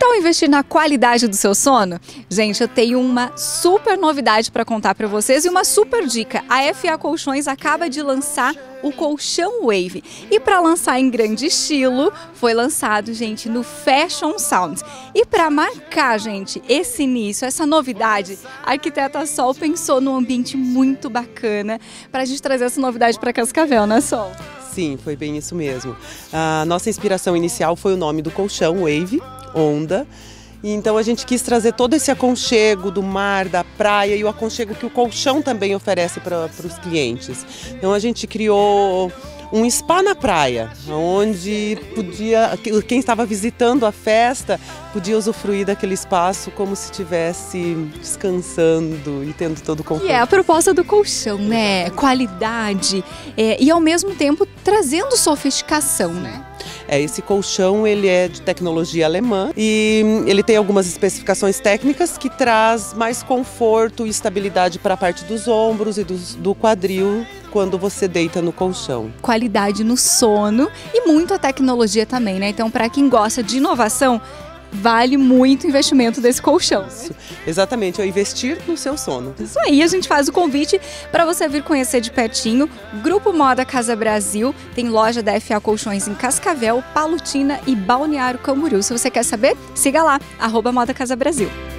tal investir na qualidade do seu sono? Gente, eu tenho uma super novidade para contar para vocês e uma super dica. A FA Colchões acaba de lançar o colchão Wave. E para lançar em grande estilo, foi lançado, gente, no Fashion Sound. E para marcar, gente, esse início, essa novidade, a arquiteta Sol pensou num ambiente muito bacana para a gente trazer essa novidade para Cascavel, né, Sol? Sim, foi bem isso mesmo. A nossa inspiração inicial foi o nome do colchão, Wave, onda. E então a gente quis trazer todo esse aconchego do mar, da praia e o aconchego que o colchão também oferece para os clientes. Então a gente criou um spa na praia, onde quem estava visitando a festa podia usufruir daquele espaço como se estivesse descansando e tendo todo o conforto. E é a proposta do colchão, né? Qualidade e ao mesmo tempo trazendo sofisticação, né? Esse colchão ele é de tecnologia alemã e ele tem algumas especificações técnicas que traz mais conforto e estabilidade para a parte dos ombros e do quadril quando você deita no colchão. Qualidade no sono e muito a tecnologia também, né? Então, para quem gosta de inovação, vale muito o investimento desse colchão. Isso, exatamente, é investir no seu sono. Isso aí, a gente faz o convite para você vir conhecer de pertinho. Grupo Moda Casa Brasil, tem loja da FA Colchões em Cascavel, Palutina e Balneário Camboriú. Se você quer saber, siga lá, @Moda Casa Brasil.